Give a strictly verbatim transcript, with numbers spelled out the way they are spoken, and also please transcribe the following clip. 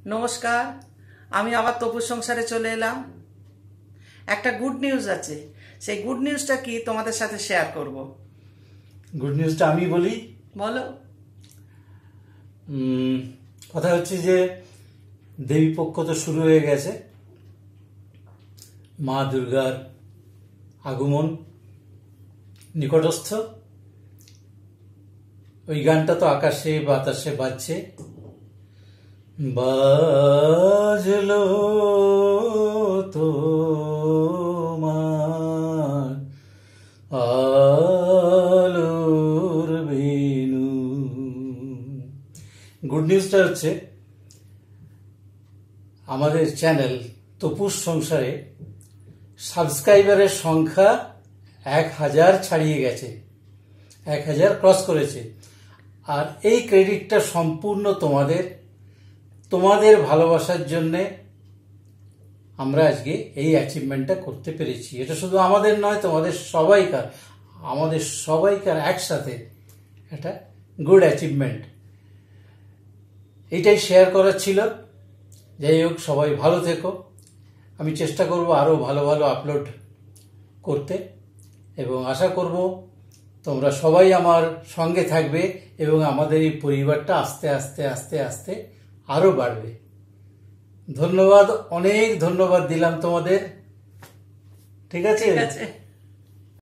নমস্কার, আমি আবার তপুর সংসারে চলে এলাম। একটা গুড নিউজ আছে, সেই গুড নিউজটা কি তোমাদের সাথে শেয়ার করব। গুড নিউজটা আমি বলি। বলো। উম, কথা হচ্ছে যে দেবী পক্ষ তো শুরু হয়ে গেছে, মা দুর্গার আগমন নিকটস্থ। ওই গানটা তো আকাশে বাতাসে বাজছে, বাজলো তোমার আলোর বেনু। গুড নিউজটা হচ্ছে আমাদের চ্যানেল তপুর সংসারে সাবস্ক্রাইবারের সংখ্যা এক হাজার ছাড়িয়ে গেছে, এক হাজার ক্রস করেছে। আর এই ক্রেডিটটা সম্পূর্ণ তোমাদের তোমাদের ভালোবাসার জন্যে আমরা আজকে এই অ্যাচিভমেন্টটা করতে পেরেছি। এটা শুধু আমাদের নয়, তোমাদের সবাইকার, আমাদের সবাইকার একসাথে একটা গুড অ্যাচিভমেন্ট। এইটাই শেয়ার করার ছিল। যাই হোক, সবাই ভালো থেকো। আমি চেষ্টা করব আরও ভালো ভালো আপলোড করতে এবং আশা করব তোমরা সবাই আমার সঙ্গে থাকবে এবং আমাদের এই পরিবারটা আস্তে আস্তে আস্তে আস্তে আরও বাড়বে। ধন্যবাদ, অনেক ধন্যবাদ দিলাম তোমাদের। ঠিক আছে। ঠিক আছে।